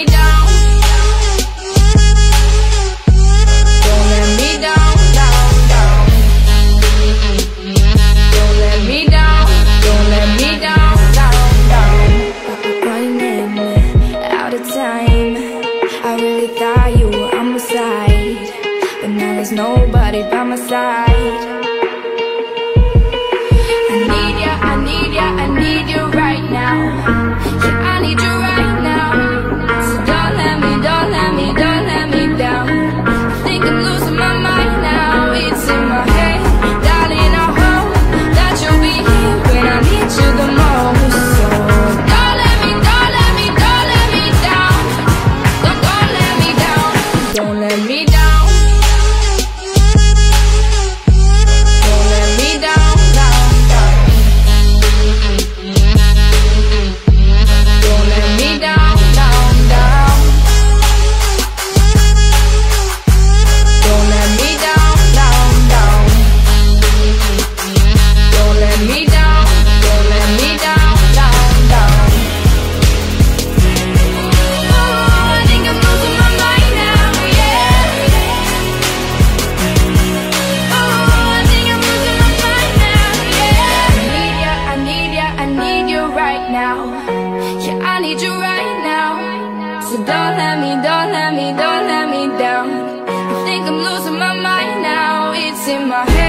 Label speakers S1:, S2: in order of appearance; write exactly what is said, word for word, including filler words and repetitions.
S1: down. Don't let me down, down, down. Don't let me down, don't let me down, down, down. Running out of time, I really thought you were on my side, but now there's nobody by my side. I need ya, I need ya, I need you right now. Yeah, I need you right now. So don't let me, don't let me, don't let me down. I think I'm losing my mind now. It's in my head, darling, I hope that you'll be here when I need you the most. So don't let me, don't let me, don't let me down. Don't, don't let me down. Don't let me down. Don't let me down, down, down. Don't let me down, down, down. Don't let me down, down, down. Don't let me down, don't let me down, down, down. Oh, I think I'm losing my mind now, yeah. Oh, I think I'm losing my mind now, yeah. I need ya, I need ya, I need you right now. Yeah, I need you right now. So don't let me, don't let me, don't let me down. I think I'm losing my mind now. It's in my head.